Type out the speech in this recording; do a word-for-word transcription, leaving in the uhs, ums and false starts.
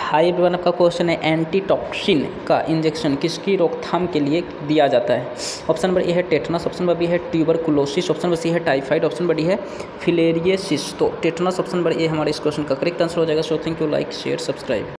High one का question है, antitoxin का इंजेक्शन किसकी रोकथाम के लिए दिया जाता है? ऑप्शन नंबर ए है टेटनस, ऑप्शन नंबर बी है ट्यूबरकुलोसिस, ऑप्शन नंबर सी है टाइफाइड, ऑप्शन नंबर डी है फिलेरियसिस। तो टेटनस ऑप्शन नंबर ए हमारे इस क्वेश्चन का करेक्ट आंसर हो जाएगा। So thank you, like share subscribe.